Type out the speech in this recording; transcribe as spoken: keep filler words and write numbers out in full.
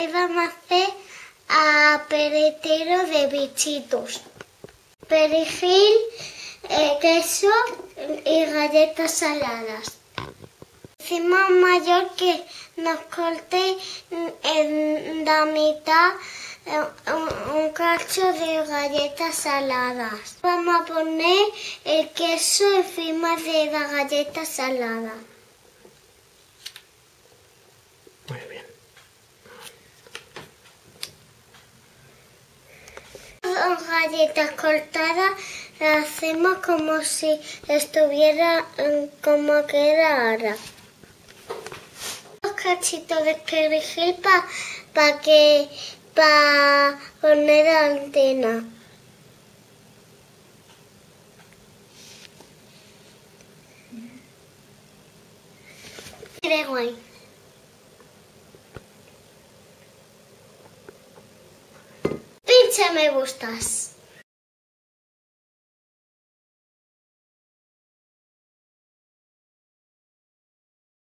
Vamos a hacer aperitivo de bichitos. Perejil, eh, queso y galletas saladas. Decimos a un mayor que nos corte en la mitad un, un cacho de galletas saladas. Vamos a poner el queso encima de la galleta salada. Muy bien. Las galletas cortadas las hacemos como si estuviera como queda ahora. Los cachitos de perejil para pa que para poner la antena. Qué guay. Pincha me gustas.